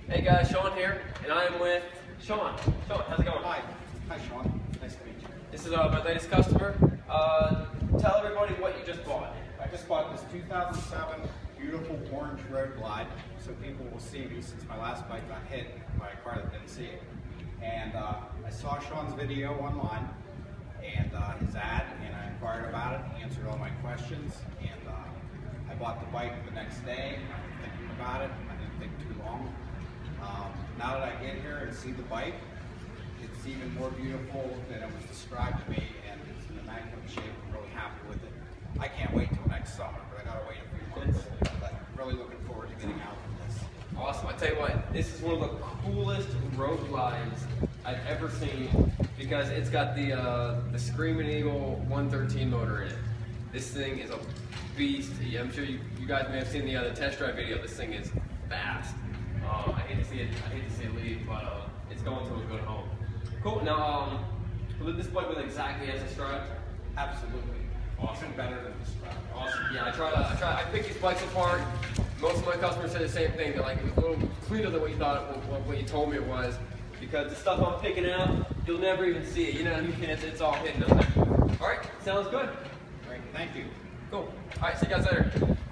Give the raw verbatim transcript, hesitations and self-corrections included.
Hey guys, Sean here, and I am with Sean. Sean, how's it going? Hi. Hi, Sean. Nice to meet you. This is uh, my latest customer. Uh, tell everybody what you just bought. I just bought this two thousand seven beautiful orange road glide, so people will see me since my last bike got hit by a car that didn't see it. And uh, I saw Sean's video online and uh, his ad, and I inquired about it, answered all my questions, and uh, I bought the bike the next day after thinking about it. I didn't think too long. Um, now that I get here and see the bike, it's even more beautiful than it was described to me, and it's in immaculate shape. I'm really happy with it. I can't wait till next summer, but I gotta wait a few months. But I'm really looking forward to getting out with this. Awesome. I tell you what, this is one of the coolest road glides I've ever seen because it's got the uh, the Screaming Eagle one thirteen motor in it. This thing is a beast. I'm sure you, you guys may have seen the other test drive video. This thing is fast. Uh, I hate to see it. I hate to see it leave, but uh, it's going to a good home. Cool. Now, um, will this bike with exactly as described? Absolutely. Awesome. Better than described. Awesome. Yeah, I try to. I try. I pick these bikes apart. Most of my customers say the same thing. They're like, it was a little cleaner than what you thought, it, what, what you told me it was, because the stuff I'm picking out, you'll never even see it. You know what I mean? It's, it's all hidden up there. All right. Sounds good. Great. Thank you. Cool. All right. See you guys later.